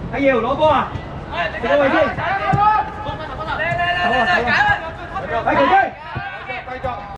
Hay nhiều lỗ bò. Cái đôi đi. Hãy cùng chơi.